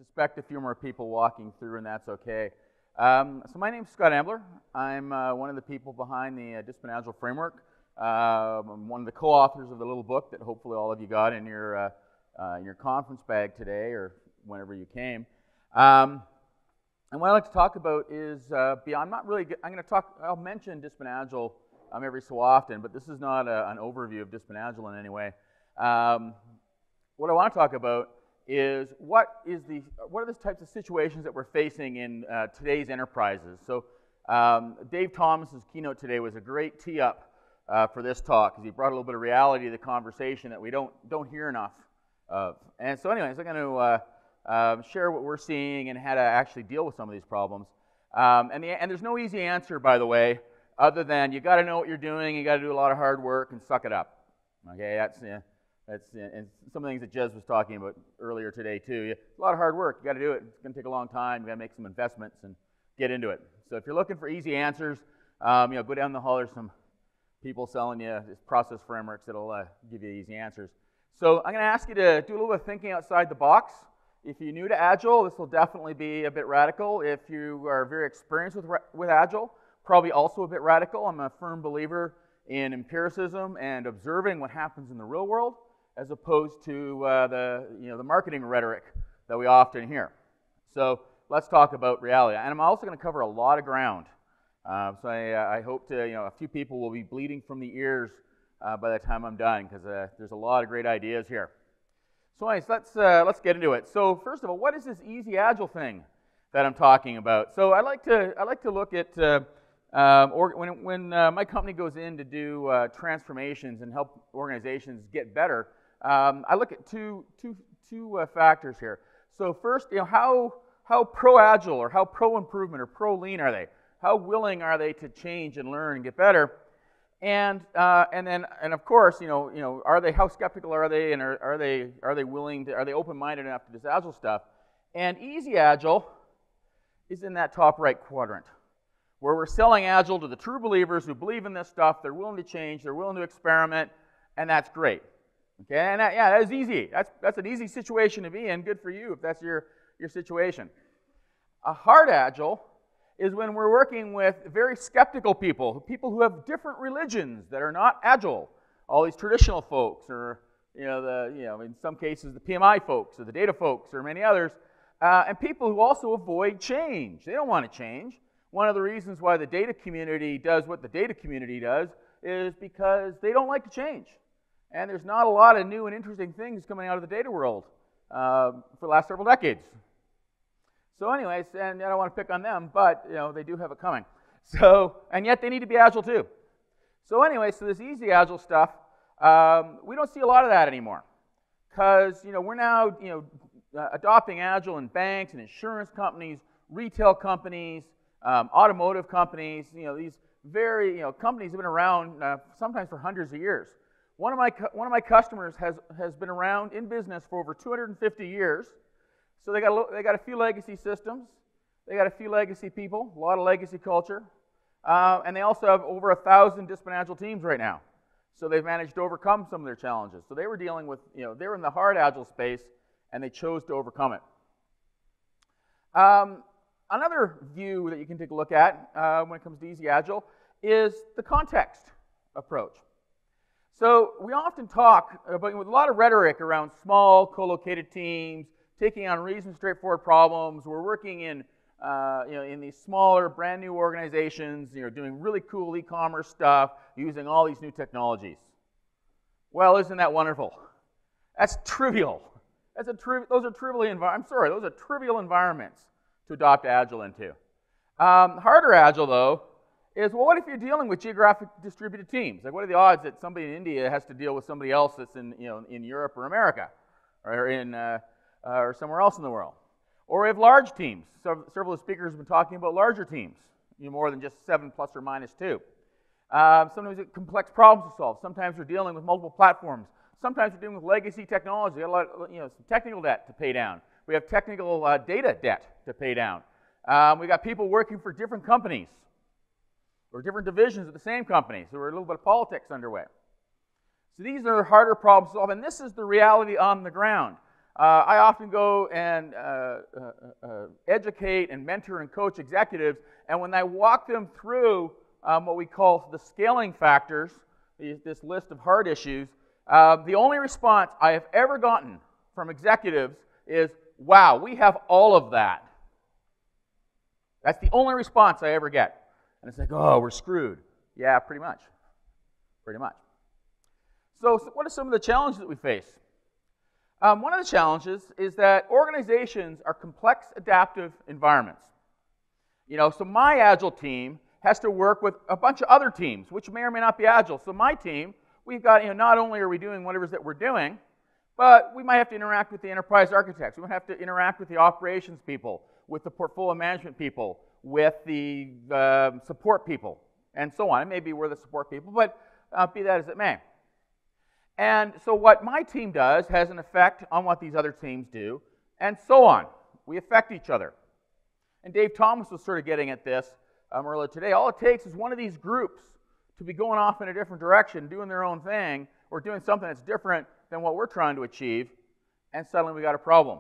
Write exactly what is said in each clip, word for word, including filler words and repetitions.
suspect a few more people walking through, and that's okay. Um, so my name's Scott Ambler. I'm uh, one of the people behind the uh, Discipline Agile framework. Uh, I'm one of the co-authors of the little book that hopefully all of you got in your uh, uh, in your conference bag today or whenever you came. Um, and what I'd like to talk about is uh, beyond. I'm not really. I'm going to talk. I'll mention Discipline Agile um, every so often, but this is not a, an overview of Discipline Agile in any way. Um, what I want to talk about is what is the what are the types of situations that we're facing in uh, today's enterprises. So um, Dave Thomas's keynote today was a great tee-up uh, for this talk because he brought a little bit of reality to the conversation that we don't don't hear enough of. And so, anyways, I'm going to uh, uh, share what we're seeing and how to actually deal with some of these problems. Um, and the, and there's no easy answer, by the way, other than you got to know what you're doing, you got to do a lot of hard work and suck it up. Okay, that's. Uh, That's, and some of the things that Jez was talking about earlier today too. It's a lot of hard work. You got to do it. It's going to take a long time. You got to make some investments and get into it. So if you're looking for easy answers, um, you know, go down the hall. There's some people selling you this process frameworks that'll uh, give you easy answers. So I'm going to ask you to do a little bit of thinking outside the box. If you're new to Agile, this will definitely be a bit radical. If you are very experienced with with Agile, probably also a bit radical. I'm a firm believer in empiricism and observing what happens in the real world, as opposed to uh, the, you know, the marketing rhetoric that we often hear. So let's talk about reality. And I'm also going to cover a lot of ground. Uh, so I, uh, I hope to, you know, a few people will be bleeding from the ears uh, by the time I'm done, because uh, there's a lot of great ideas here. So anyways, let's, uh, let's get into it. So first of all, what is this easy agile thing that I'm talking about? So I like to, I like to look at, uh, um, or when, when uh, my company goes in to do uh, transformations and help organizations get better, Um, I look at two, two, two uh, factors here. So first, you know, how, how pro-agile or how pro-improvement or pro-lean are they? How willing are they to change and learn and get better? And uh, and then and of course, you know, you know, are they how skeptical are they, and are, are they are they willing to are they open-minded enough to this agile stuff? And easy agile is in that top right quadrant, where we're selling agile to the true believers who believe in this stuff. They're willing to change. They're willing to experiment, and that's great. Okay, and that, yeah, that is easy. That's, that's an easy situation to be in. Good for you if that's your, your situation. A hard agile is when we're working with very skeptical people, people who have different religions that are not agile. All these traditional folks, or you know, the, you know, in some cases the P M I folks, or the data folks, or many others, uh, and people who also avoid change. They don't want to change. One of the reasons why the data community does what the data community does is because they don't like to change. And there's not a lot of new and interesting things coming out of the data world uh, for the last several decades. So anyways, and I don't want to pick on them, but you know, they do have it coming. So, and yet they need to be agile too. So anyway, so this easy agile stuff, um, we don't see a lot of that anymore. Because you know, we're now you know, uh, adopting agile in banks and insurance companies, retail companies, um, automotive companies, you know, these very, you know, companies have been around uh, sometimes for hundreds of years. One of my one of my customers has has been around in business for over two hundred fifty years, so they got a, they got a few legacy systems, they got a few legacy people, a lot of legacy culture, uh, and they also have over a thousand Discipline Agile teams right now. So they've managed to overcome some of their challenges. So they were dealing with, you know, they were in the hard agile space, and they chose to overcome it. Um, another view that you can take a look at uh, when it comes to easy agile is the context approach. So we often talk about, with a lot of rhetoric around small, co-located teams, taking on reasonably straightforward problems. We're working in, uh, you know, in these smaller, brand new organizations, you know, doing really cool e-commerce stuff, using all these new technologies. Well, isn't that wonderful? That's trivial. That's a tri those are trivial envi- I'm sorry, those are trivial environments to adopt Agile into. Um, harder Agile, though, is, well, what if you're dealing with geographic distributed teams? Like, what are the odds that somebody in India has to deal with somebody else that's in, you know, in Europe or America, or in, uh, uh, or somewhere else in the world? Or we have large teams. So, several of the speakers have been talking about larger teams, you know, more than just seven plus or minus two. Uh, sometimes it's complex problems to solve. Sometimes we're dealing with multiple platforms. Sometimes we're dealing with legacy technology. We got a lot, you know, some technical debt to pay down. We have technical uh, data debt to pay down. Um, we got people working for different companies, or different divisions of the same company, so we're a little bit of politics underway. So these are harder problems to solve, and this is the reality on the ground. Uh, I often go and uh, uh, uh, educate and mentor and coach executives, and when I walk them through um, what we call the scaling factors, this list of hard issues, uh, the only response I have ever gotten from executives is, wow, we have all of that. That's the only response I ever get. And it's like, oh, we're screwed. Yeah, pretty much. Pretty much. So, so what are some of the challenges that we face? Um, one of the challenges is that organizations are complex, adaptive environments. You know, so my Agile team has to work with a bunch of other teams, which may or may not be Agile. So my team, we've got, you know, not only are we doing whatever it is that we're doing, but we might have to interact with the enterprise architects. We might have to interact with the operations people, with the portfolio management people, with the uh, support people, and so on. Maybe we're the support people, but uh, be that as it may. And so what my team does has an effect on what these other teams do, and so on. We affect each other. And Dave Thomas was sort of getting at this um, earlier today. All it takes is one of these groups to be going off in a different direction, doing their own thing, or doing something that's different than what we're trying to achieve, and suddenly we got a problem.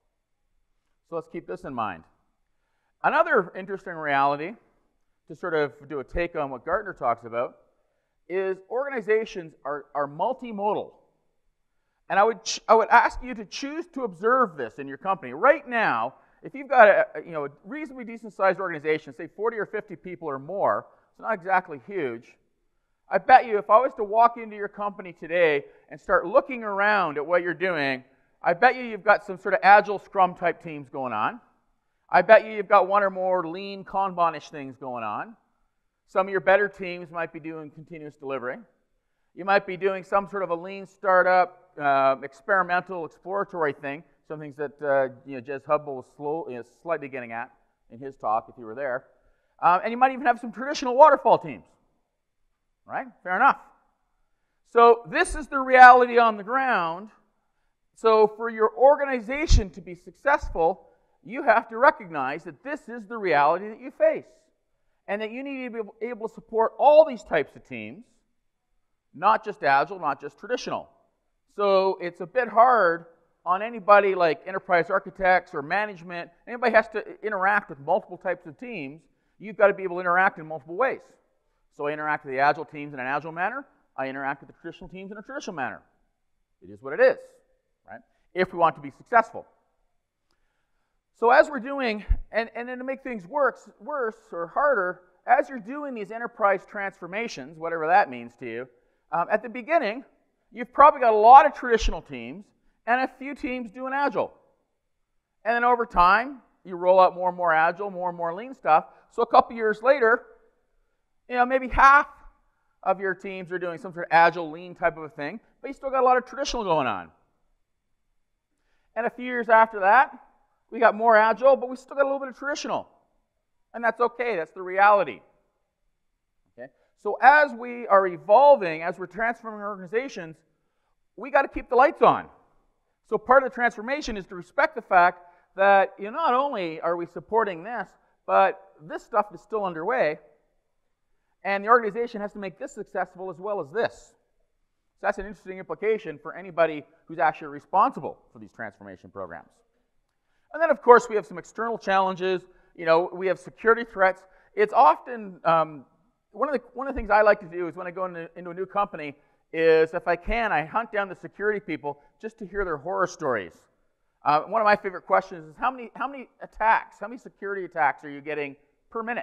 So let's keep this in mind. Another interesting reality, to sort of do a take on what Gartner talks about, is organizations are, are multimodal. And I would, I would ask you to choose to observe this in your company. Right now, if you've got a, you know, a reasonably decent-sized organization, say forty or fifty people or more, it's not exactly huge, I bet you if I was to walk into your company today and start looking around at what you're doing, I bet you you've got some sort of Agile Scrum type teams going on. I bet you you've got one or more lean Kanban-ish things going on. Some of your better teams might be doing continuous delivery. You might be doing some sort of a lean startup, uh, experimental, exploratory thing, some things that uh, you know, Jez Hubble was slow, you know, slightly getting at in his talk, if you were there. Um, and you might even have some traditional waterfall teams. Right? Fair enough. So this is the reality on the ground. So for your organization to be successful, you have to recognize that this is the reality that you face, and that you need to be able to support all these types of teams, not just Agile, not just traditional. So it's a bit hard on anybody like enterprise architects or management. Anybody has to interact with multiple types of teams. You've got to be able to interact in multiple ways. So I interact with the Agile teams in an Agile manner. I interact with the traditional teams in a traditional manner. It is what it is, right? If we want to be successful. So as we're doing, and, and then to make things worse, worse or harder, as you're doing these enterprise transformations, whatever that means to you, um, at the beginning, you've probably got a lot of traditional teams and a few teams doing Agile. And then over time, you roll out more and more Agile, more and more lean stuff. So a couple years later, you know, maybe half of your teams are doing some sort of Agile, lean type of a thing, but you still got a lot of traditional going on. And a few years after that, we got more Agile, but we still got a little bit of traditional. And that's okay, that's the reality. Okay? So as we are evolving, as we're transforming organizations, we got to keep the lights on. So part of the transformation is to respect the fact that, you know, not only are we supporting this, but this stuff is still underway, and the organization has to make this successful as well as this. So that's an interesting implication for anybody who's actually responsible for these transformation programs. And then, of course, we have some external challenges. You know, we have security threats. It's often, um, one, of the, one of the things I like to do is when I go into, into a new company is, if I can, I hunt down the security people just to hear their horror stories. Uh, one of my favorite questions is, how many, how many attacks, how many security attacks are you getting per minute?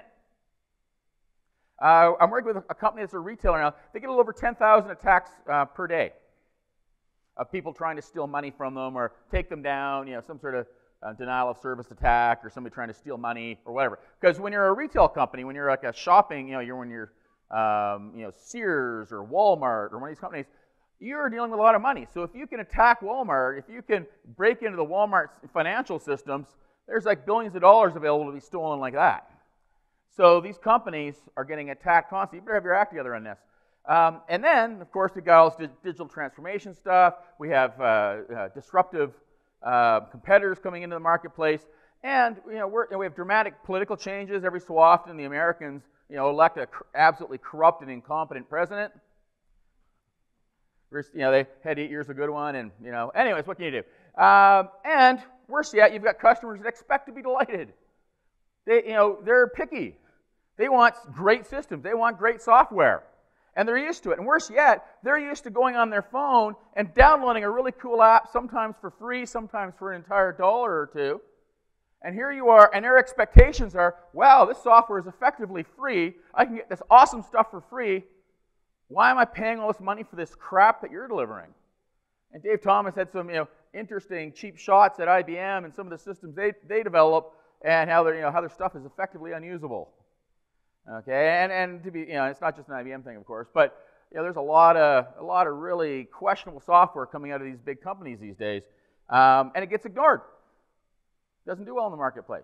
Uh, I'm working with a company that's a retailer now. They get a little over ten thousand attacks uh, per day of people trying to steal money from them or take them down, you know, some sort of uh, denial of service attack or somebody trying to steal money or whatever. Because when you're a retail company, when you're like a shopping, you know, you're when you're, um, you know, Sears or Walmart or one of these companies, you're dealing with a lot of money. So if you can attack Walmart, if you can break into the Walmart financial systems, there's like billions of dollars available to be stolen like that. So these companies are getting attacked constantly. You better have your act together on this. Um, and then, of course, we got all this digital transformation stuff. We have uh, uh, disruptive uh, competitors coming into the marketplace. And, you know, we're, you know, we have dramatic political changes. Every so often, the Americans, you know, elect an absolutely corrupt and incompetent president. You know, they had eight years a good one. And, you know, anyways, what can you do? Um, and worse yet, you've got customers that expect to be delighted. They, you know, they're picky. They want great systems. They want great software. And they're used to it. And worse yet, they're used to going on their phone and downloading a really cool app, sometimes for free, sometimes for an entire dollar or two. And here you are, and their expectations are, wow, this software is effectively free. I can get this awesome stuff for free. Why am I paying all this money for this crap that you're delivering? And Dave Thomas had some, you know, interesting cheap shots at I B M and some of the systems they, they develop and how, you know, how their stuff is effectively unusable. Okay, and, and to be, you know, it's not just an I B M thing, of course, but you know, there's a lot of a lot of really questionable software coming out of these big companies these days, um, and it gets ignored. Doesn't do well in the marketplace,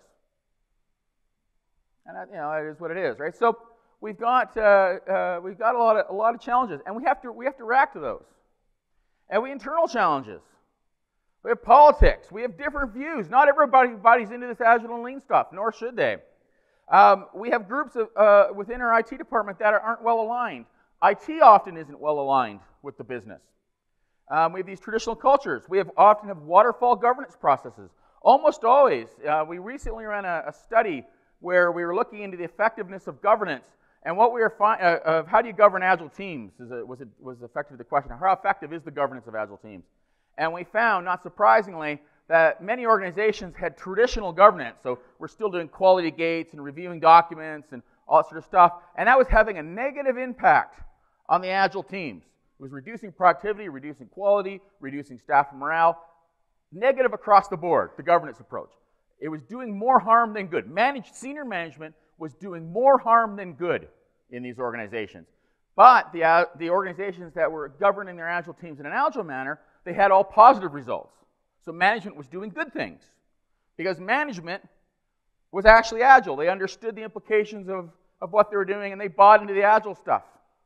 and that, you know, it is what it is, right? So we've got uh, uh, we've got a lot of a lot of challenges, and we have to we have to react to those, and we have internal challenges. We have politics. We have different views. Not everybody's into this agile and lean stuff, nor should they. Um, we have groups of, uh, within our I T department that aren't well aligned. I T often isn't well aligned with the business. Um, we have these traditional cultures. We have often have waterfall governance processes. Almost always. Uh, we recently ran a, a study where we were looking into the effectiveness of governance and what we were finding uh, of how do you govern agile teams is a, was it was effectively the question. How effective is the governance of agile teams? And we found, not surprisingly, that many organizations had traditional governance, so we're still doing quality gates and reviewing documents and all that sort of stuff, and that was having a negative impact on the agile teams. It was reducing productivity, reducing quality, reducing staff morale, negative across the board, the governance approach. It was doing more harm than good. Managed, senior management was doing more harm than good in these organizations. But the, uh, the organizations that were governing their agile teams in an agile manner, they had all positive results. So management was doing good things because management was actually agile. They understood the implications of, of what they were doing and they bought into the agile stuff.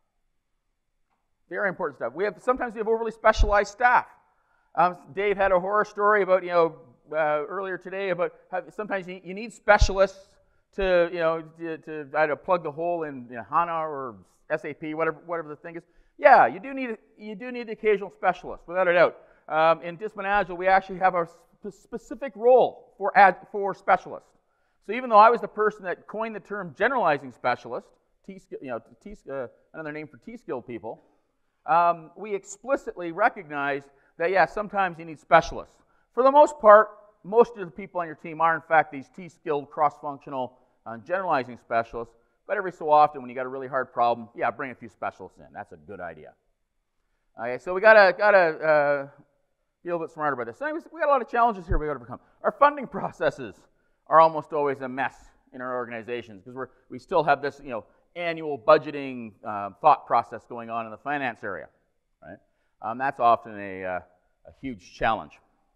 Very important stuff. We have sometimes we have overly specialized staff. Um, Dave had a horror story about, you know, uh, earlier today about how sometimes you, you need specialists to, you know, to, to either plug the hole in, you know, HANA or S A P, whatever, whatever the thing is. Yeah, you do need you do need the occasional specialist, without a doubt. Um, in Discipline Agile, we actually have a sp specific role for ad for specialists. So even though I was the person that coined the term generalizing specialist, T, you know, T, uh, another name for T-skilled people, um, we explicitly recognize that, yeah, sometimes you need specialists. For the most part, most of the people on your team are, in fact, these T-skilled, cross-functional, uh, generalizing specialists. But every so often, when you got a really hard problem, yeah, bring a few specialists in. That's a good idea. Okay, so we gotta gotta uh, be a little bit smarter about this. So anyways, we got a lot of challenges here we got to overcome. Our funding processes are almost always a mess in our organizations because we're we still have this, you know, annual budgeting uh, thought process going on in the finance area, right? Um, that's often a, uh, a huge challenge.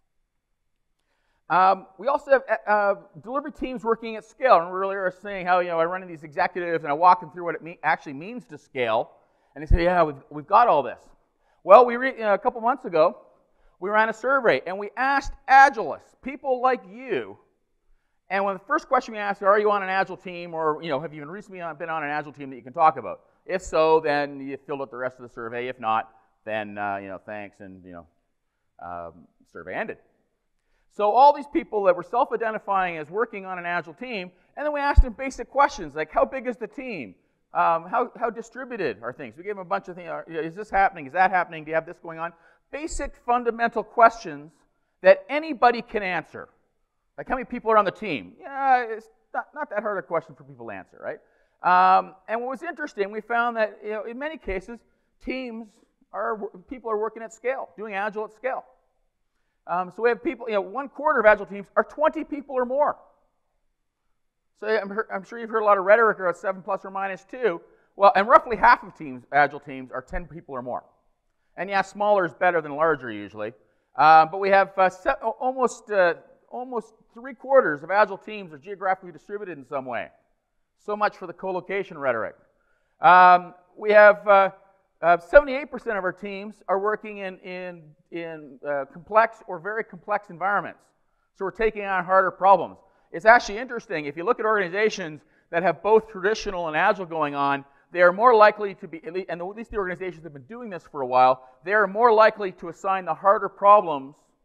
Um, we also have uh, delivery teams working at scale. And earlier I was saying how, you know, I run into these executives and I walk them through what it me actually means to scale. And they say, yeah, we've, we've got all this. Well, we re you know, a couple months ago, we ran a survey and we asked Agilists, people like you, and when the first question we asked, are you on an Agile team, or, you know, have you recently been on an Agile team that you can talk about? If so, then you filled out the rest of the survey. If not, then, uh, you know, thanks, and, you know, um, survey ended. So all these people that were self-identifying as working on an Agile team, and then we asked them basic questions like, how big is the team? Um, how, how distributed are things? We gave them a bunch of things. Is this happening? Is that happening? Do you have this going on? Basic fundamental questions that anybody can answer. Like, how many people are on the team? Yeah, it's not, not that hard a question for people to answer, right? Um, and what was interesting, we found that, you know, in many cases, teams are, people are working at scale, doing Agile at scale. Um, so we have people, you know, one quarter of Agile teams are twenty people or more. So I'm, I'm sure you've heard a lot of rhetoric about seven plus or minus two. Well, and roughly half of teams, Agile teams, are ten people or more. And yeah, smaller is better than larger usually. Uh, but we have uh, almost uh, almost three quarters of Agile teams are geographically distributed in some way. So much for the co-location rhetoric. Um, we have uh, uh, seventy-eight percent of our teams are working in, in, in uh, complex or very complex environments. So we're taking on harder problems. It's actually interesting, if you look at organizations that have both traditional and Agile going on, they are more likely to be, and at least the organizations that have been doing this for a while, they are more likely to assign the harder problems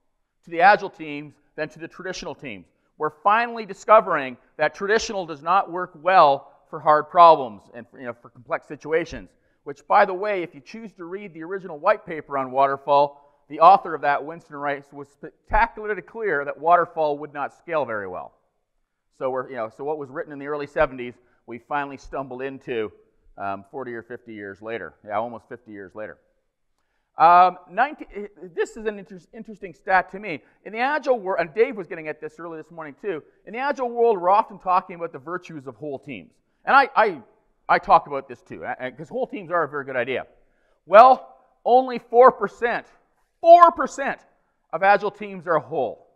to the agile teams than to the traditional teams. We're finally discovering that traditional does not work well for hard problems and for, you know, for complex situations, which, by the way, if you choose to read the original white paper on waterfall, the author of that, Winston Rice, was spectacularly clear that waterfall would not scale very well. So we're, you know, so what was written in the early seventies, we finally stumbled into um, forty or fifty years later. Yeah, almost fifty years later. Um, nineteen, this is an inter interesting stat to me. In the agile world, and Dave was getting at this early this morning too, in the agile world, we're often talking about the virtues of whole teams. And I, I, I talk about this too, because whole teams are a very good idea. Well, only four percent, four percent of agile teams are whole.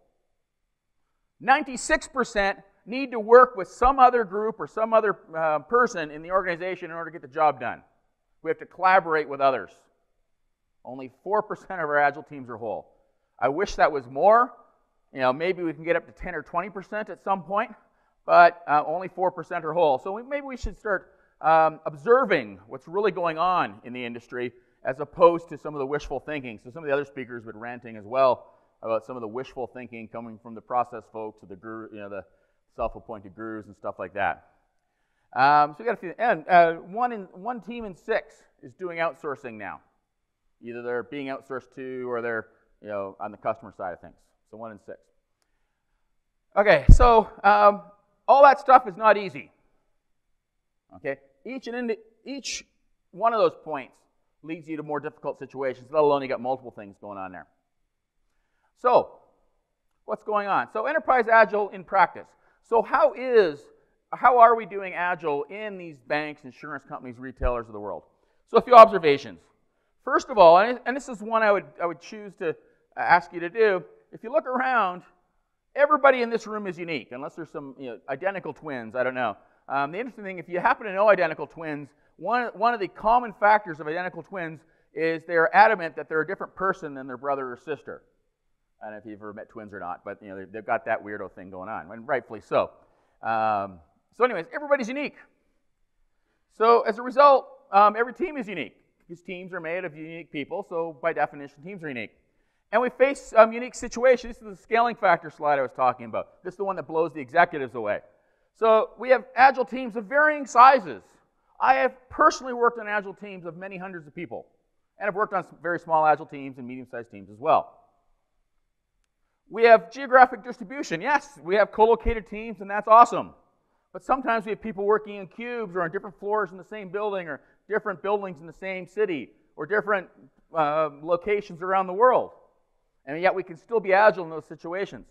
ninety-six percent need to work with some other group or some other uh, person in the organization in order to get the job done. We have to collaborate with others. Only four percent of our agile teams are whole. I wish that was more. You know, maybe we can get up to ten or twenty percent at some point, but uh, only four percent are whole. So we, maybe we should start um, observing what's really going on in the industry as opposed to some of the wishful thinking. So some of the other speakers have been ranting as well about some of the wishful thinking coming from the process folks, or the guru, you know, the self-appointed gurus and stuff like that. Um, so we got a few, and uh, one in one team in six is doing outsourcing now. Either they're being outsourced to, or they're, you know, on the customer side of things. So one in six. Okay, so um, all that stuff is not easy. Okay, each and each one of those points leads you to more difficult situations. Let alone you got multiple things going on there. So, what's going on? So, enterprise agile in practice. So, how is how are we doing agile in these banks, insurance companies, retailers of the world? So, a few observations. First of all, and this is one I would, I would choose to ask you to do, if you look around, everybody in this room is unique, unless there's some, you know, identical twins, I don't know. Um, the interesting thing, if you happen to know identical twins, one, one of the common factors of identical twins is they're adamant that they're a different person than their brother or sister. I don't know if you've ever met twins or not, but you know, they've got that weirdo thing going on, and rightfully so. Um, so anyways, everybody's unique. So as a result, um, every team is unique. These teams are made of unique people, so by definition, teams are unique. And we face um, unique situations. This is the scaling factor slide I was talking about. This is the one that blows the executives away. So we have agile teams of varying sizes. I have personally worked on agile teams of many hundreds of people, and I've worked on some very small agile teams and medium-sized teams as well. We have geographic distribution. Yes, we have co-located teams, and that's awesome. But sometimes we have people working in cubes or on different floors in the same building, or different buildings in the same city, or different uh, locations around the world. And yet we can still be agile in those situations.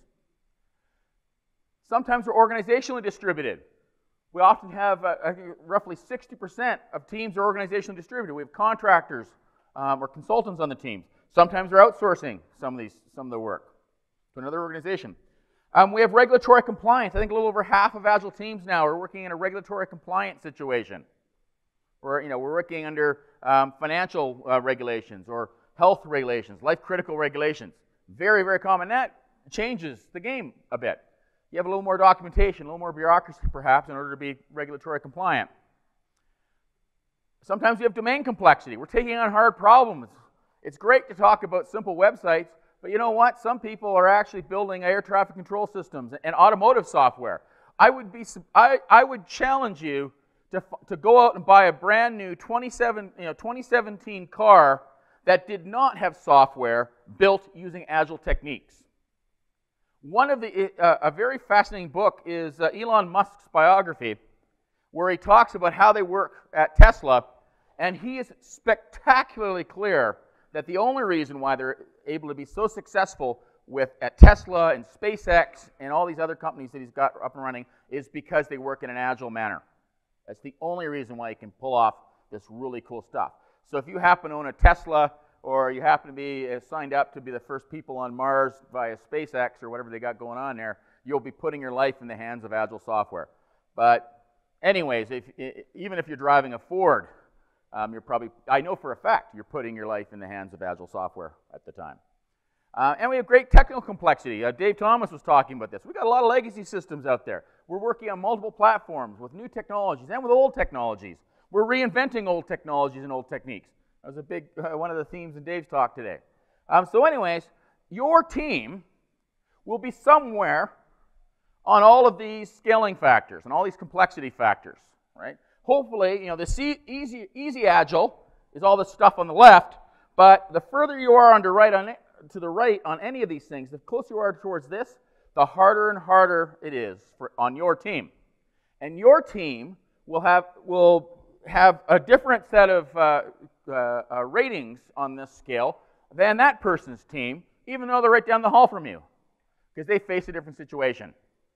Sometimes we're organizationally distributed. We often have uh, I think roughly sixty percent of teams are organizationally distributed. We have contractors um, or consultants on the teams. Sometimes we're outsourcing some of these, some of the work to another organization. Um, we have regulatory compliance. I think a little over half of agile teams now are working in a regulatory compliance situation. Or, you know, we're working under um, financial uh, regulations or health regulations, life-critical regulations. Very, very common. That changes the game a bit. You have a little more documentation, a little more bureaucracy, perhaps, in order to be regulatory compliant. Sometimes we have domain complexity. We're taking on hard problems. It's great to talk about simple websites, but you know what? Some people are actually building air traffic control systems and automotive software. I would be, I, I would challenge you to, to go out and buy a brand new twenty-seven, you know, twenty seventeen car that did not have software built using agile techniques. One of the, uh, a very fascinating book is uh, Elon Musk's biography, where he talks about how they work at Tesla, and he is spectacularly clear that the only reason why they're able to be so successful with at Tesla and SpaceX and all these other companies that he's got up and running is because they work in an agile manner. That's the only reason why he can pull off this really cool stuff. So if you happen to own a Tesla, or you happen to be uh, signed up to be the first people on Mars via SpaceX or whatever they got going on there, you'll be putting your life in the hands of agile software. But anyways, if, even if you're driving a Ford, um, you're probably, I know for a fact, you're putting your life in the hands of agile software at the time. Uh, and we have great technical complexity. Uh, Dave Thomas was talking about this. We've got a lot of legacy systems out there. We're working on multiple platforms with new technologies and with old technologies. We're reinventing old technologies and old techniques. That was a big, uh, one of the themes in Dave's talk today. Um, so anyways, your team will be somewhere on all of these scaling factors and all these complexity factors, right? Hopefully, you know, the easy, easy agile is all the stuff on the left, but the further you are on the right on it, to the right on any of these things, the closer you are towards this, the harder and harder it is for, on your team. And your team will have, will have a different set of uh, uh, uh, ratings on this scale than that person's team, even though they're right down the hall from you, because they face a different situation.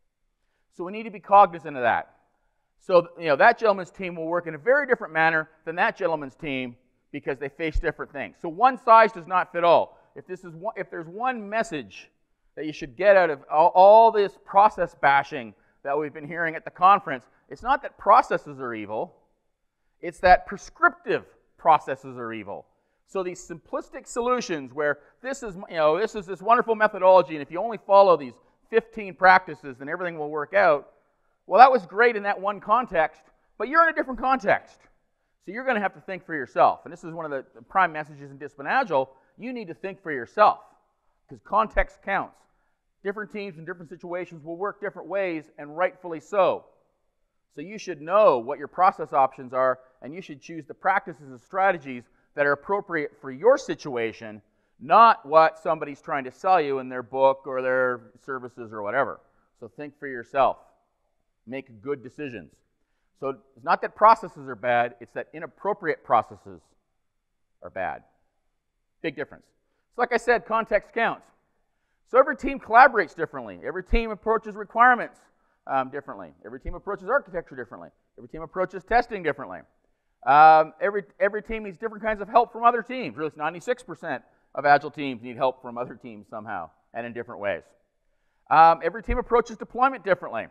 So we need to be cognizant of that. So, you know, that gentleman's team will work in a very different manner than that gentleman's team because they face different things. So one size does not fit all. If, this is one, if there's one message that you should get out of all, all this process bashing that we've been hearing at the conference, it's not that processes are evil, it's that prescriptive processes are evil. So these simplistic solutions where this is, you know, this is this wonderful methodology, and if you only follow these fifteen practices, then everything will work out. Well, that was great in that one context, but you're in a different context. So you're going to have to think for yourself. And this is one of the prime messages in Discipline Agile. You need to think for yourself, because context counts. Different teams in different situations will work different ways, and rightfully so. So you should know what your process options are, and you should choose the practices and strategies that are appropriate for your situation, not what somebody's trying to sell you in their book or their services or whatever. So think for yourself. Make good decisions. So it's not that processes are bad, it's that inappropriate processes are bad. Big difference. So like I said, context counts. So every team collaborates differently. Every team approaches requirements um, differently. Every team approaches architecture differently. Every team approaches testing differently. Um, every, every team needs different kinds of help from other teams. Really, ninety-six percent of Agile teams need help from other teams somehow and in different ways. Um, every team approaches deployment differently.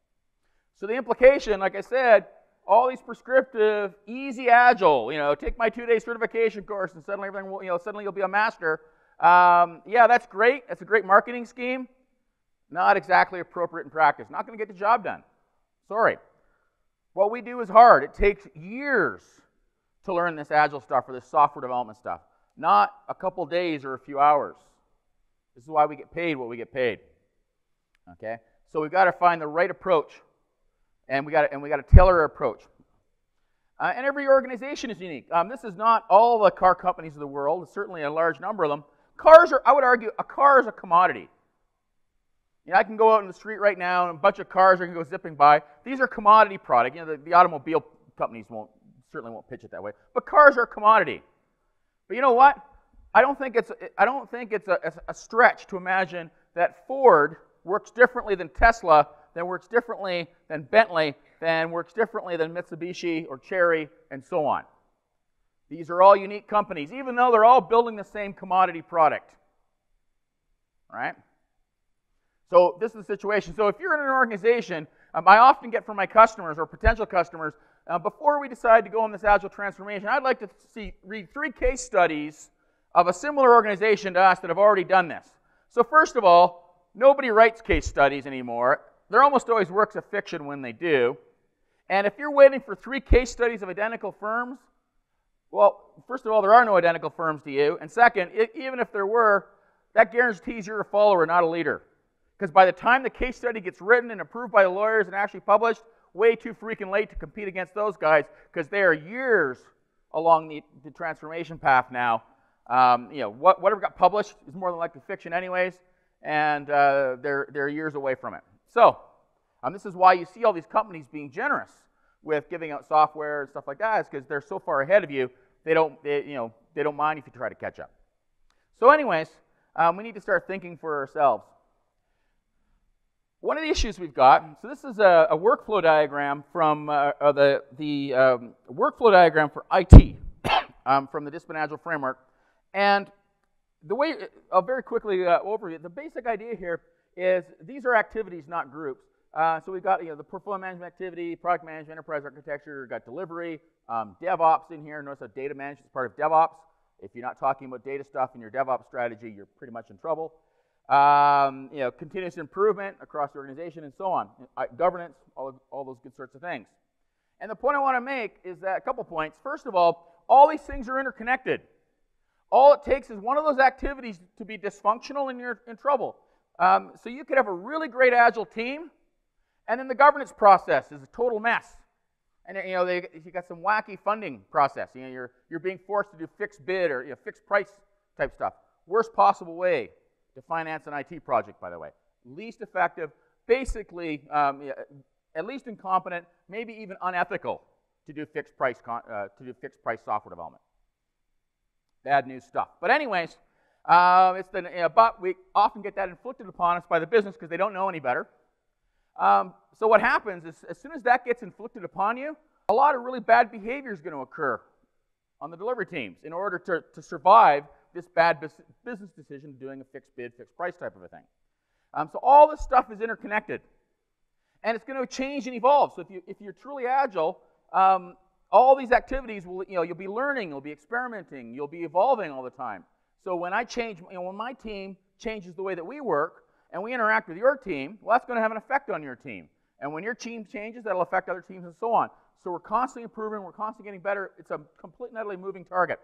So the implication, like I said, all these prescriptive, easy Agile, you know, take my two-day certification course and suddenly everything will, you know, suddenly you'll be a master. Um, yeah, that's great. That's a great marketing scheme. Not exactly appropriate in practice. Not going to get the job done. Sorry. What we do is hard. It takes years to learn this Agile stuff or this software development stuff, not a couple days or a few hours. This is why we get paid what we get paid. Okay? So we've got to find the right approach. And we got to, and we got to tailor our approach. Uh, and every organization is unique. Um, this is not all the car companies of the world. It's certainly a large number of them. Cars are, I would argue, a car is a commodity. You know, I can go out in the street right now and a bunch of cars are going to go zipping by. These are commodity product. You know, the, the automobile companies won't certainly won't pitch it that way. But cars are a commodity. But you know what? I don't think it's I don't think it's a, it's a stretch to imagine that Ford works differently than Tesla, then works differently than Bentley, then works differently than Mitsubishi or Chery, and so on. These are all unique companies, even though they're all building the same commodity product. All right? So this is the situation. So if you're in an organization, um, I often get from my customers or potential customers, uh, before we decide to go on this Agile transformation, I'd like to see read three case studies of a similar organization to us that have already done this. So first of all, nobody writes case studies anymore. They're almost always works of fiction when they do. And if you're waiting for three case studies of identical firms, well, first of all, there are no identical firms to you. And second, it, even if there were, that guarantees you're a follower, not a leader. Because by the time the case study gets written and approved by the lawyers and actually published, way too freaking late to compete against those guys, because they are years along the, the transformation path now. Um, you know, what, whatever got published is more than likely fiction anyways, and uh, they're, they're years away from it. So, um, this is why you see all these companies being generous with giving out software and stuff like that, is because they're so far ahead of you, they don't, they, you know, they don't mind if you try to catch up. So anyways, um, we need to start thinking for ourselves. One of the issues we've got, so this is a, a workflow diagram from uh, uh, the, the um, workflow diagram for I T um, from the Discipline Agile framework. And the way, I'll very quickly uh, overview, the basic idea here is these are activities, not groups. Uh, so we've got, you know, the portfolio management activity, product management, enterprise architecture, we've got delivery, um, DevOps in here. Notice that data management is part of DevOps. If you're not talking about data stuff in your DevOps strategy, you're pretty much in trouble. Um, you know, continuous improvement across the organization and so on. Uh, governance, all, all those good sorts of things. And the point I want to make is that, a couple points. First of all, all these things are interconnected. All it takes is one of those activities to be dysfunctional and you're in trouble. Um, so you could have a really great agile team, and then the governance process is a total mess. And you know, they, you got some wacky funding process. You know, you're you're being forced to do fixed bid or you know, fixed price type stuff. Worst possible way to finance an I T project, by the way. Least effective, basically, um, at least incompetent, maybe even unethical to do fixed price uh, to do fixed price software development. Bad news stuff. But anyways, uh, it's the you know, but we often get that inflicted upon us by the business because they don't know any better. Um, so what happens is, as soon as that gets inflicted upon you, a lot of really bad behavior is going to occur on the delivery teams in order to, to survive this bad business decision of doing a fixed bid, fixed price type of a thing. Um, so all this stuff is interconnected, and it's going to change and evolve. So if you if you're truly agile, um, all these activities will you know you'll be learning, you'll be experimenting, you'll be evolving all the time. So when I change, you know, when my team changes the way that we work, and we interact with your team, well, that's going to have an effect on your team. And when your team changes, that'll affect other teams and so on. So we're constantly improving, we're constantly getting better. It's a complete and utterly moving target.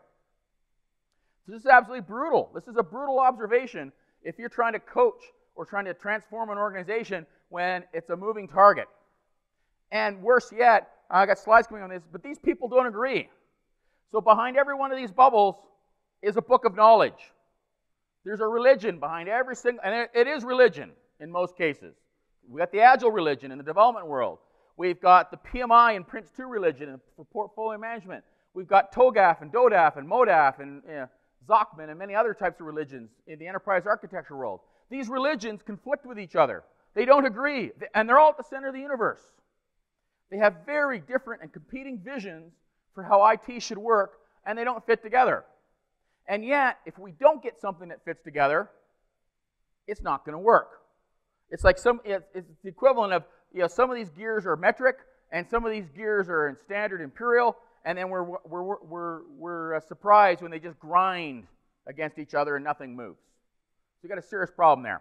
So this is absolutely brutal. This is a brutal observation if you're trying to coach or trying to transform an organization when it's a moving target. And worse yet, I got slides coming on this, but these people don't agree. So behind every one of these bubbles is a book of knowledge. There's a religion behind every single, and it, it is religion in most cases. We've got the agile religion in the development world. We've got the P M I and Prince two religion for portfolio management. We've got TOGAF and DODAF and MODAF and you know, Zachman and many other types of religions in the enterprise architecture world. These religions conflict with each other. They don't agree, and they're all at the center of the universe. They have very different and competing visions for how I T should work, and they don't fit together. And yet, if we don't get something that fits together, it's not going to work. It's like some, it's, it's the equivalent of, you know, some of these gears are metric, and some of these gears are in standard imperial, and then we're, we're, we're, we're, we're uh, surprised when they just grind against each other and nothing moves. So we've got a serious problem there.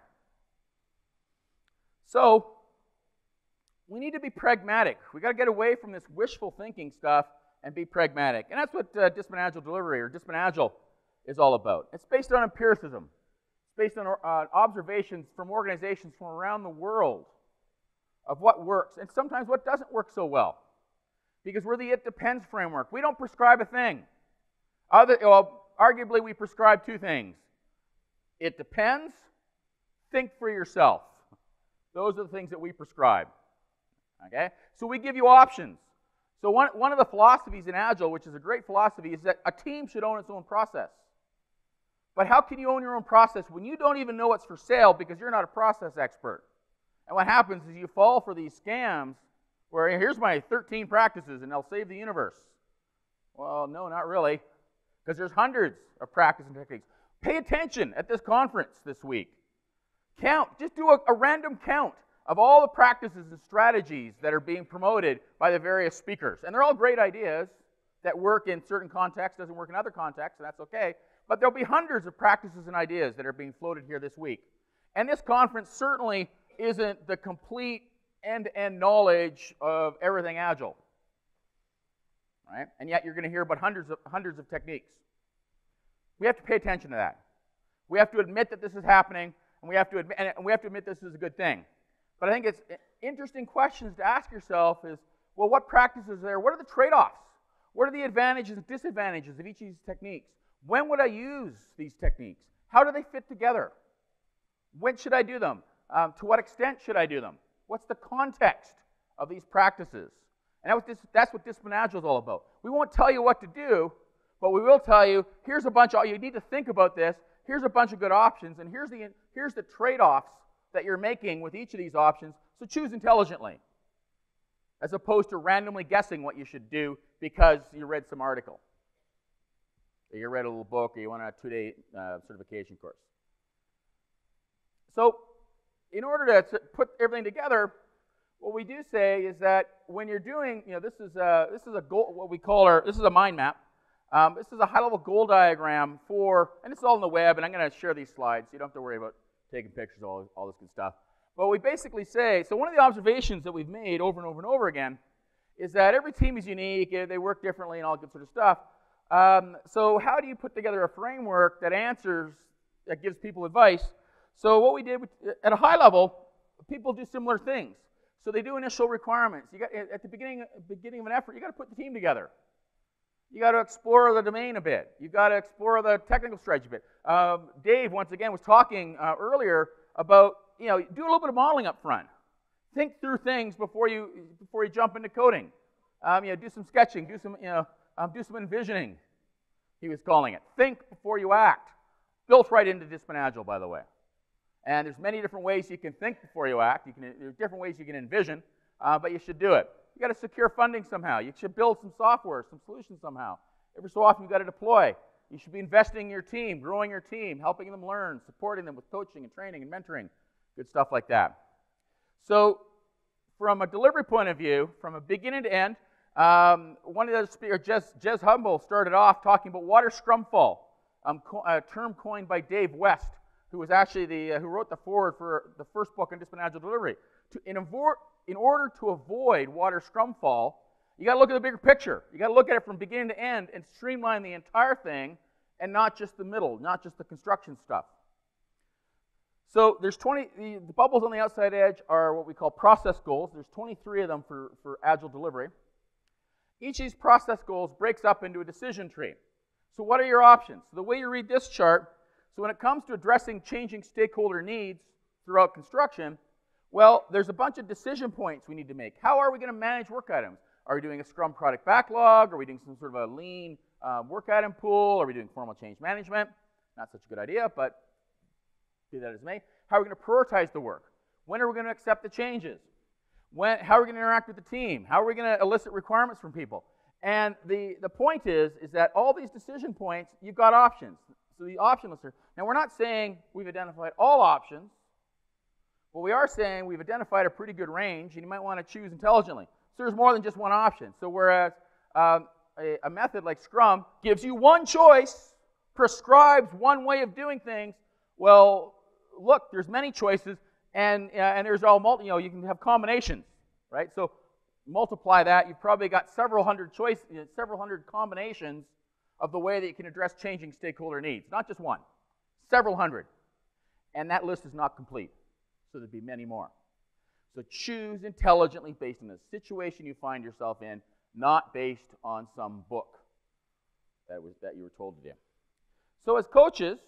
So, we need to be pragmatic. We've got to get away from this wishful thinking stuff and be pragmatic. And that's what uh, Discipline Agile Delivery, or Discipline Agile, is all about. It's based on empiricism. It's based on uh, observations from organizations from around the world of what works, and sometimes what doesn't work so well. Because we're the it depends framework. We don't prescribe a thing. Other, well, arguably, we prescribe two things. It depends, think for yourself. Those are the things that we prescribe. Okay? So we give you options. So one, one of the philosophies in Agile, which is a great philosophy, is that a team should own its own process. But how can you own your own process when you don't even know what's for sale because you're not a process expert? And what happens is you fall for these scams where here's my thirteen practices and they'll save the universe. Well, no, not really, because there's hundreds of practices and techniques. Pay attention at this conference this week. Count, just do a, a random count of all the practices and strategies that are being promoted by the various speakers. And they're all great ideas that work in certain contexts, doesn't work in other contexts, and that's okay. But there'll be hundreds of practices and ideas that are being floated here this week. And this conference certainly isn't the complete end-to-end knowledge of everything Agile. Right? And yet you're going to hear about hundreds of, hundreds of techniques. We have to pay attention to that. We have to admit that this is happening, and we have to admit, and we have to admit this is a good thing. But I think it's interesting questions to ask yourself is, well, what practices are there? What are the trade-offs? What are the advantages and disadvantages of each of these techniques? When would I use these techniques? How do they fit together? When should I do them? Um, to what extent should I do them? What's the context of these practices? And that was this, that's what Discipline Agile is all about. We won't tell you what to do, but we will tell you, here's a bunch of, you need to think about this, here's a bunch of good options, and here's the, here's the trade-offs that you're making with each of these options, so choose intelligently, as opposed to randomly guessing what you should do because you read some article, or you read a little book, or you went on a two-day uh, certification course. So, in order to put everything together, what we do say is that when you're doing, you know, this is a, this is a goal, what we call our, this is a mind map. Um, this is a high-level goal diagram for, and it's all on the web, and I'm going to share these slides, so you don't have to worry about taking pictures of all, all this good stuff. But we basically say, so one of the observations that we've made over and over and over again is that every team is unique, they work differently, and all good sort of stuff. Um, so how do you put together a framework that answers, that gives people advice? So what we did, at a high level, people do similar things. So they do initial requirements. You got, at the beginning, beginning of an effort, you got to put the team together. You got to explore the domain a bit. You've got to explore the technical strategy a bit. Um, Dave, once again, was talking uh, earlier about, you know, do a little bit of modeling up front. Think through things before you before you jump into coding. Um, you know, do some sketching, do some, you know, um, do some envisioning. He was calling it. Think before you act. Built right into Discipline Agile, by the way. And there's many different ways you can think before you act. You can, there's different ways you can envision, uh, but you should do it. You got to secure funding somehow. You should build some software, some solutions somehow. Every so often, you got to deploy. You should be investing in your team, growing your team, helping them learn, supporting them with coaching and training and mentoring, good stuff like that. So, from a delivery point of view, from a beginning to end, um, one of the speakers, Jez, Jez Humble, started off talking about water scrumfall, um, a term coined by Dave West, who was actually the uh, who wrote the foreword for the first book on Discipline Agile delivery. To, in, avo in order to avoid water scrumfall, you got to look at the bigger picture. You got to look at it from beginning to end and streamline the entire thing, and not just the middle, not just the construction stuff. So there's twenty. The, the bubbles on the outside edge are what we call process goals. There's twenty-three of them for for Agile delivery. Each of these process goals breaks up into a decision tree. So what are your options? So the way you read this chart. So when it comes to addressing changing stakeholder needs throughout construction, well, there's a bunch of decision points we need to make. How are we going to manage work items? Are we doing a Scrum product backlog? Are we doing some sort of a lean uh, work item pool? Are we doing formal change management? Not such a good idea, but be that as may. How are we going to prioritize the work? When are we going to accept the changes? When, how are we going to interact with the team? How are we going to elicit requirements from people? And the, the point is, is that all these decision points, you've got options. So the option lister. Now, we're not saying we've identified all options. But we are saying we've identified a pretty good range, and you might want to choose intelligently. So there's more than just one option. So whereas um, a, a method like Scrum gives you one choice, prescribes one way of doing things, well, look, there's many choices, and uh, and there's all multi. You know, you can have combinations, right? So multiply that, you've probably got several hundred choice, you know, several hundred combinations of the way that you can address changing stakeholder needs. Not just one, several hundred, and that list is not complete. So there'd be many more. So choose intelligently based on the situation you find yourself in, not based on some book that was that you were told to do. So as coaches,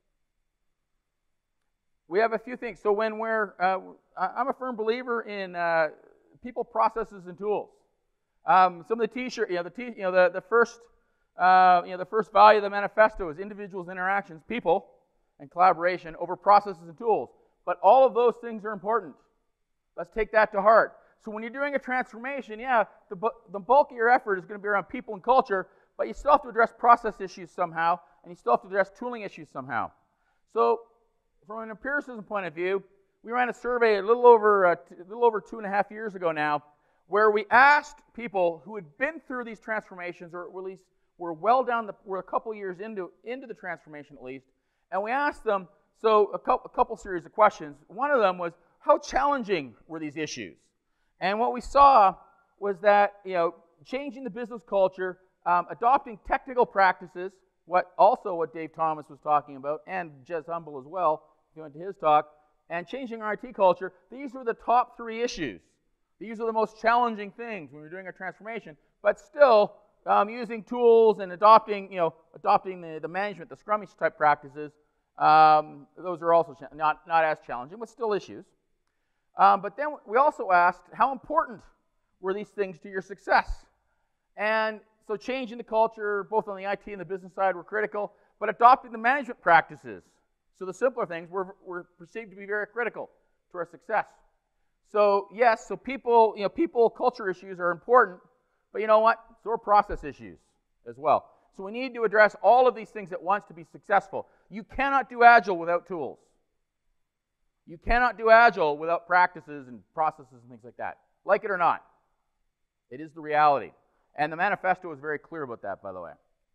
we have a few things. So when we're, uh, I'm a firm believer in uh, people, processes, and tools. Um, some of the T-shirt, you know, the t, you know, the the first, uh, you know, the first value of the manifesto is individuals, interactions, people, and collaboration over processes and tools. But all of those things are important. Let's take that to heart. So when you're doing a transformation, yeah, the, bu the bulk of your effort is going to be around people and culture, but you still have to address process issues somehow, and you still have to address tooling issues somehow. So from an empiricism point of view, we ran a survey a little over uh, a little over two and a half years ago now, where we asked people who had been through these transformations, or at least were well down the, were a couple years into into the transformation at least, and we asked them. So a couple, a couple series of questions. One of them was, how challenging were these issues? And what we saw was that, you know, changing the business culture, um, adopting technical practices, what also what Dave Thomas was talking about, and Jez Humble as well, if you went to his talk, and changing our I T culture, these were the top three issues. These are the most challenging things when we're doing a transformation, but still um, using tools and adopting, you know, adopting the, the management, the Scrummy type practices. Um, those are also not, not as challenging, but still issues. Um, but then we also asked, how important were these things to your success? And so changing the culture, both on the I T and the business side, were critical, but adopting the management practices, so the simpler things, were, were perceived to be very critical to our success. So yes, so people, you know, people, culture issues are important, but you know what? So are process issues as well. So we need to address all of these things at once to be successful. You cannot do Agile without tools. You cannot do Agile without practices and processes and things like that. Like it or not. It is the reality. And the manifesto is very clear about that, by the way.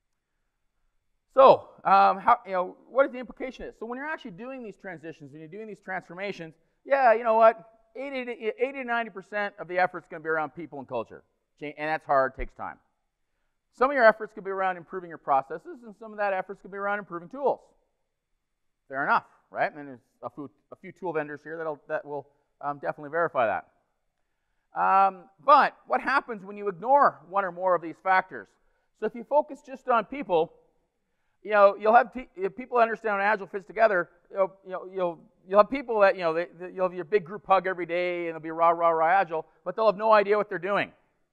So, um, how, you know, what is the implication of this? So when you're actually doing these transitions, when you're doing these transformations, yeah, you know what? eighty to ninety percent of the effort is going to be around people and culture. And that's hard, takes time. Some of your efforts could be around improving your processes, and some of that efforts could be around improving tools. Fair enough. right? And there's a few, a few tool vendors here that'll, that will um, definitely verify that. Um, but what happens when you ignore one or more of these factors? So if you focus just on people, you know, you'll have if people understand how Agile fits together. You know, you know, you'll you'll have people that you know they, they, you'll have your big group hug every day, and it'll be rah rah rah Agile, but they'll have no idea what they're doing.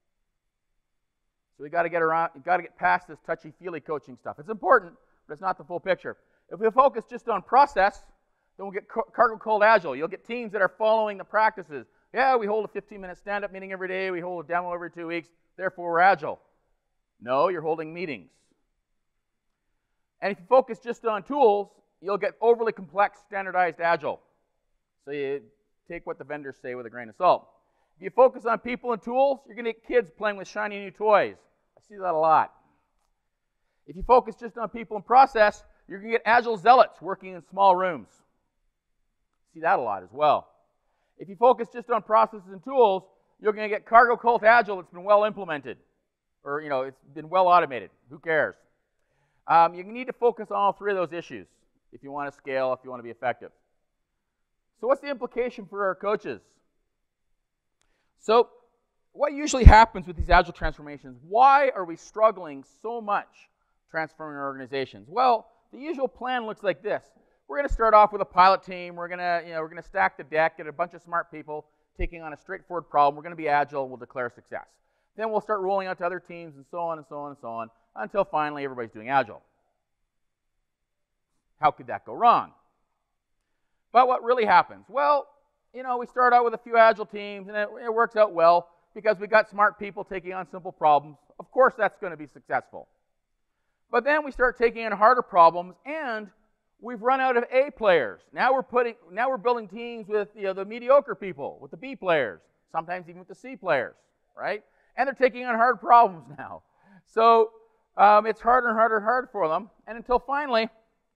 So we got to get around, you got to get past this touchy-feely coaching stuff. It's important, but it's not the full picture. If we focus just on process, then we'll get cargo cult Agile. You'll get teams that are following the practices. Yeah, we hold a fifteen minute stand-up meeting every day. We hold a demo every two weeks. Therefore, we're Agile. No, you're holding meetings. And if you focus just on tools, you'll get overly complex, standardized Agile. So you take what the vendors say with a grain of salt. If you focus on people and tools, you're going to get kids playing with shiny new toys. I see that a lot. If you focus just on people and process, you're going to get Agile zealots working in small rooms. I see that a lot as well. If you focus just on processes and tools, you're going to get cargo cult Agile that's been well implemented. Or, you know, it's been well automated. Who cares? Um, you need to focus on all three of those issues if you want to scale, if you want to be effective. So what's the implication for our coaches? So what usually happens with these Agile transformations? Why are we struggling so much transforming our organizations? Well, the usual plan looks like this. We're going to start off with a pilot team. We're going to, you know, we're going to stack the deck, get a bunch of smart people taking on a straightforward problem. We're going to be Agile, and we'll declare success. Then we'll start rolling out to other teams and so on and so on and so on until finally everybody's doing Agile. How could that go wrong? But what really happens? Well, you know, we start out with a few Agile teams, and it, it works out well because we got smart people taking on simple problems. Of course, that's going to be successful. But then we start taking on harder problems, and we've run out of A players. Now we're putting, now we're building teams with, you know, the mediocre people, with the B players, sometimes even with the C players, right? And they're taking on hard problems now. So um, it's harder and harder and harder for them. And until finally,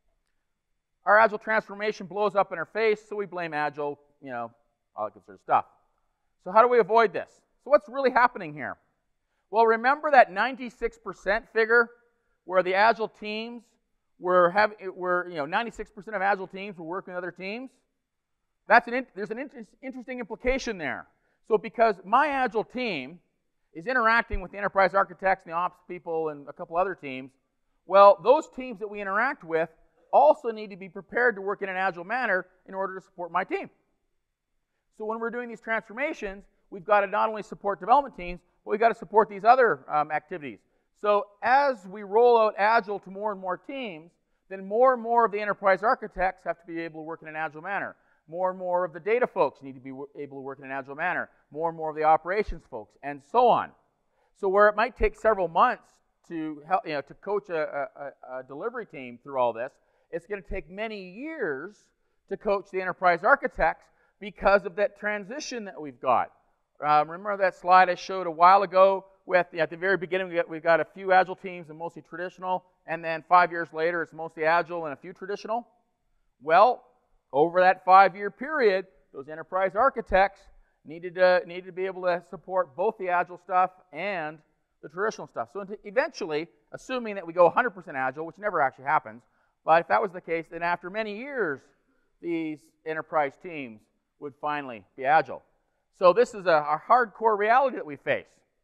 our Agile transformation blows up in our face, so we blame Agile, you know, all that good sort of stuff. So how do we avoid this? So what's really happening here? Well, remember that ninety-six percent figure where the Agile teams were having, were, you know, ninety-six percent of Agile teams were working with other teams? That's an, there's an inter interesting implication there. So because my Agile team is interacting with the enterprise architects and the ops people and a couple other teams, well, those teams that we interact with also need to be prepared to work in an Agile manner in order to support my team. So when we're doing these transformations, we've got to not only support development teams, but we've got to support these other um, activities. So as we roll out Agile to more and more teams, then more and more of the enterprise architects have to be able to work in an Agile manner. More and more of the data folks need to be able to work in an Agile manner. More and more of the operations folks, and so on. So where it might take several months to help, you know, to coach a, a, a delivery team through all this, it's going to take many years to coach the enterprise architects because of that transition that we've got. Um, remember that slide I showed a while ago with, you know, at the very beginning, we got, we've got a few Agile teams and mostly traditional, and then five years later, it's mostly Agile and a few traditional? Well, over that five-year period, those enterprise architects needed to, needed to be able to support both the Agile stuff and the traditional stuff. So eventually, assuming that we go one hundred percent Agile, which never actually happens, but if that was the case, then after many years, these enterprise teams would finally be Agile. So this is a, a hardcore reality that we face.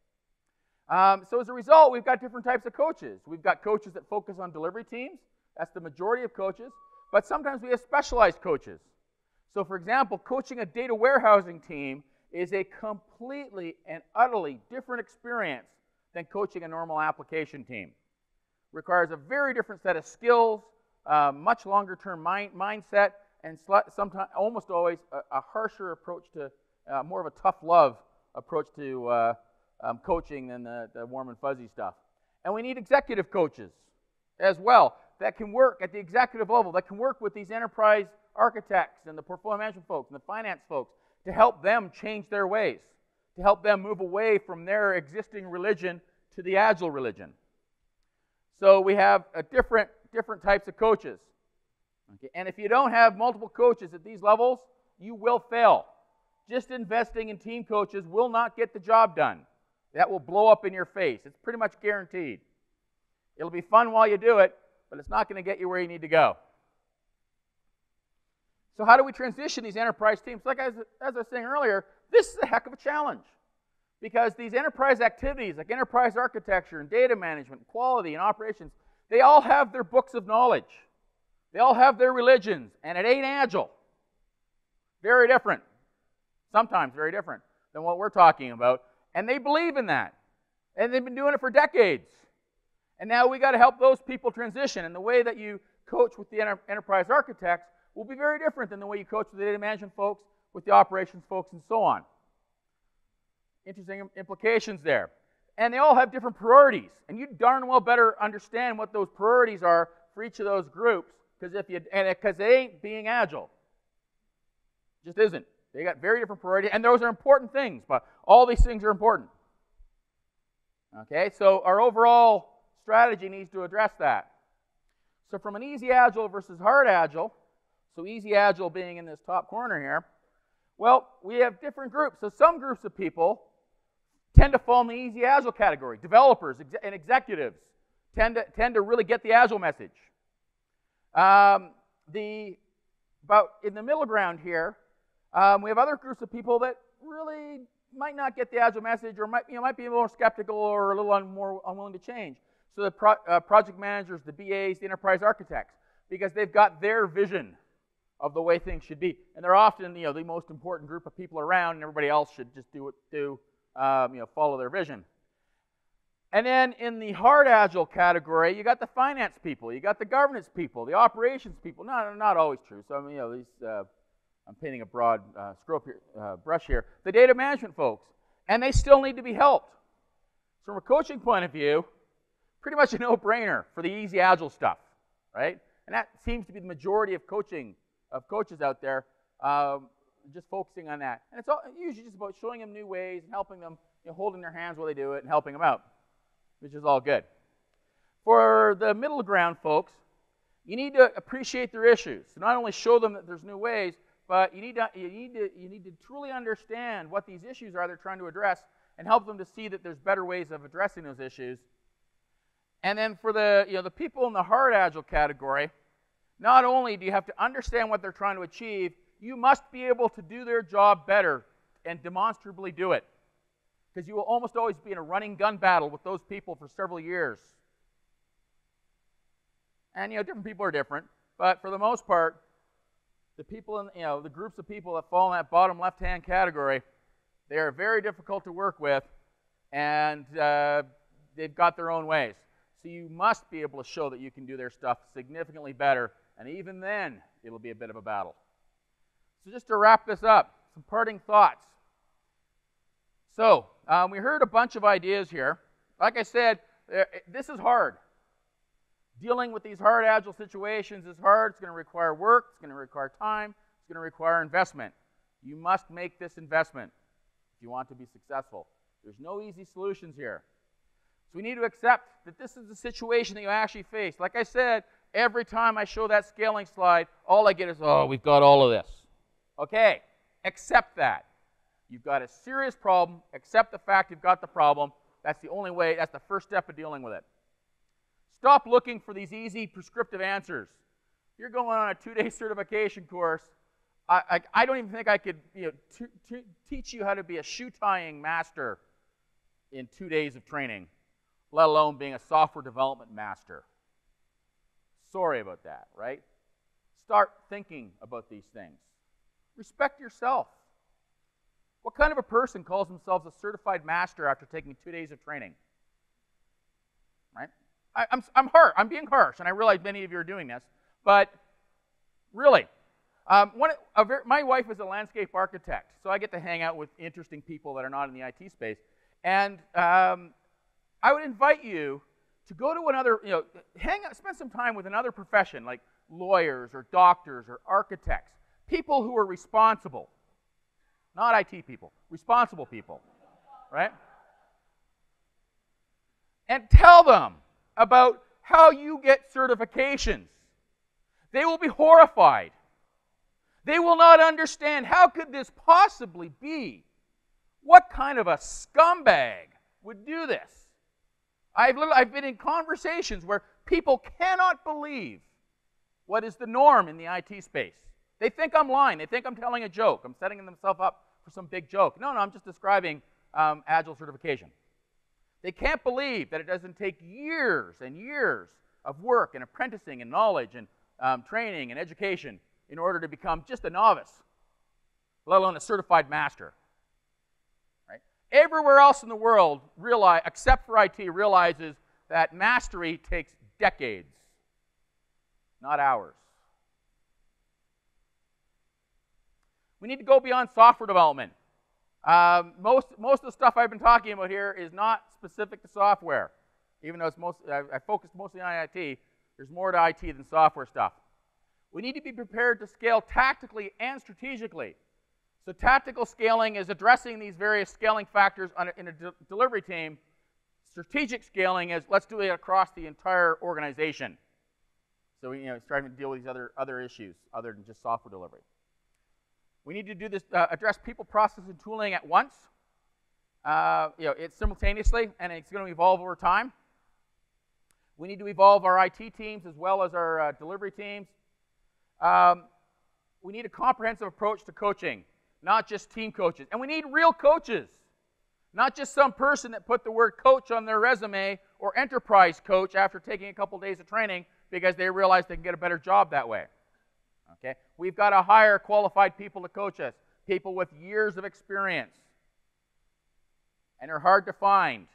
Um, so as a result, we've got different types of coaches. We've got coaches that focus on delivery teams. That's the majority of coaches. But sometimes we have specialized coaches. So for example, coaching a data warehousing team is a completely and utterly different experience than coaching a normal application team. Requires a very different set of skills, uh, much longer term mind, mindset, and sometimes, almost always, a, a harsher approach to, uh, more of a tough love approach to uh, um, coaching than the, the warm and fuzzy stuff. And we need executive coaches as well that can work at the executive level, that can work with these enterprise architects and the portfolio management folks and the finance folks to help them change their ways, to help them move away from their existing religion to the Agile religion. So we have a different, different types of coaches. Okay? And if you don't have multiple coaches at these levels, you will fail. Just investing in team coaches will not get the job done. That will blow up in your face. It's pretty much guaranteed. It'll be fun while you do it, but it's not going to get you where you need to go. So how do we transition these enterprise teams? Like as, as I was saying earlier, this is a heck of a challenge. Because these enterprise activities, like enterprise architecture and data management, quality and operations, they all have their books of knowledge. They all have their religions, and it ain't agile. Very different. Sometimes very different than what we're talking about. And they believe in that. And they've been doing it for decades. And now we got to help those people transition. And the way that you coach with the enter enterprise architects will be very different than the way you coach with the data management folks, with the operations folks, and so on. Interesting implications there. And they all have different priorities. And you darn well better understand what those priorities are for each of those groups, because if you and because they ain't being agile. Just isn't. They got very different priorities, and those are important things, but all these things are important. Okay, so our overall strategy needs to address that. So from an easy agile versus hard agile, so easy agile being in this top corner here, well, we have different groups. So some groups of people tend to fall in the easy agile category. Developers and executives tend to, tend to really get the agile message. Um, the, about in the middle ground here, um, we have other groups of people that really might not get the agile message, or might, you know, might be a little more skeptical or a little un, more unwilling to change. So the pro, uh, project managers, the B As, the enterprise architects, because they've got their vision of the way things should be, and they're often, you know, the most important group of people around, and everybody else should just do what do, um, you know, follow their vision. And then in the hard agile category, you got the finance people, you got the governance people, the operations people. Not not always true. So I mean, you know, these uh, I'm painting a broad uh, stroke here, uh, brush here. The data management folks, and they still need to be helped. So from a coaching point of view, pretty much a no-brainer for the easy agile stuff, right? And that seems to be the majority of coaching of coaches out there, um, just focusing on that. And it's all, usually just about showing them new ways and helping them, you know, holding their hands while they do it and helping them out, which is all good. For the middle ground folks, you need to appreciate their issues. So not only show them that there's new ways, but you need to, you need to, you need to truly understand what these issues are they're trying to address and help them to see that there's better ways of addressing those issues. And then for the, you know, the people in the hard agile category, not only do you have to understand what they're trying to achieve, you must be able to do their job better and demonstrably do it. Because you will almost always be in a running gun battle with those people for several years. And, you know, different people are different, but for the most part, the people in, you know, the groups of people that fall in that bottom left-hand category, they are very difficult to work with, and uh, they've got their own ways. So you must be able to show that you can do their stuff significantly better, and even then, it'll be a bit of a battle. So just to wrap this up, some parting thoughts. So, um, we heard a bunch of ideas here. Like I said, this is hard. Dealing with these hard agile situations is hard. It's going to require work. It's going to require time. It's going to require investment. You must make this investment if you want to be successful. There's no easy solutions here. So we need to accept that this is the situation that you actually face. Like I said, every time I show that scaling slide, all I get is, oh, we've got all of this. Okay, accept that. You've got a serious problem. Accept the fact you've got the problem. That's the only way, that's the first step of dealing with it. Stop looking for these easy prescriptive answers. You're going on a two-day certification course. I, I, I don't even think I could, you know, to, to teach you how to be a shoe tying master in two days of training, let alone being a software development master. Sorry about that, right? Start thinking about these things. Respect yourself. What kind of a person calls themselves a certified master after taking two days of training? Right? I, I'm, I'm harsh. I'm being harsh, and I realize many of you are doing this, but really, um, one, a very, my wife is a landscape architect, so I get to hang out with interesting people that are not in the I T space, and um, I would invite you to go to another, you know, hang out, spend some time with another profession, like lawyers or doctors or architects, people who are responsible, not I T people, responsible people, right? And tell them about how you get certifications. They will be horrified. They will not understand, how could this possibly be? What kind of a scumbag would do this? I've, I've been in conversations where people cannot believe what is the norm in the I T space. They think I'm lying. They think I'm telling a joke. I'm setting themselves up for some big joke. No, no, I'm just describing um, Agile certification. They can't believe that it doesn't take years and years of work and apprenticing and knowledge and um, training and education in order to become just a novice, let alone a certified master. Right? Everywhere else in the world, realize, except for I T, realizes that mastery takes decades, not hours. We need to go beyond software development. Um, most, most of the stuff I've been talking about here is not specific to software. Even though it's most, I, I focused mostly on I T, there's more to I T than software stuff. We need to be prepared to scale tactically and strategically. So tactical scaling is addressing these various scaling factors on a, in a de delivery team. Strategic scaling is let's do it across the entire organization. So we, you know, starting to deal with these other, other issues other than just software delivery. We need to do this, uh, address people, process, and tooling at once. Uh, you know, it's simultaneously, and it's going to evolve over time. We need to evolve our I T teams as well as our uh, delivery teams. Um, we need a comprehensive approach to coaching, not just team coaches. And we need real coaches, not just some person that put the word coach on their resume or enterprise coach after taking a couple days of training because they realize they can get a better job that way. Okay? We've got to hire qualified people to coach us, people with years of experience. And they're hard to find.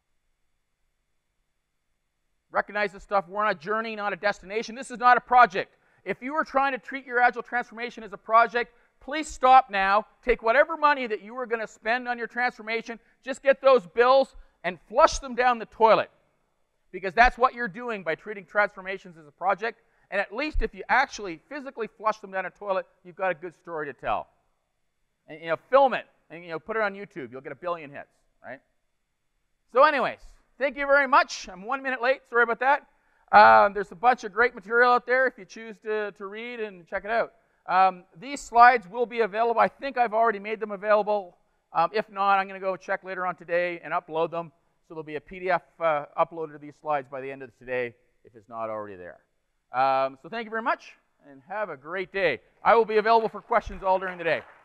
Recognize this stuff. We're on a journey, not a destination. This is not a project. If you are trying to treat your Agile transformation as a project, please stop now. Take whatever money that you were going to spend on your transformation, just get those bills and flush them down the toilet. Because that's what you're doing by treating transformations as a project. And at least if you actually physically flush them down a toilet, you've got a good story to tell. And you know, film it and you know, put it on YouTube. You'll get a billion hits, right? So anyways, thank you very much. I'm one minute late. Sorry about that. Um, there's a bunch of great material out there if you choose to, to read and check it out. Um, these slides will be available. I think I've already made them available. Um, if not, I'm going to go check later on today and upload them. So there'll be a P D F uh, uploaded of these slides by the end of today if it's not already there. Um, so thank you very much, and have a great day. I will be available for questions all during the day.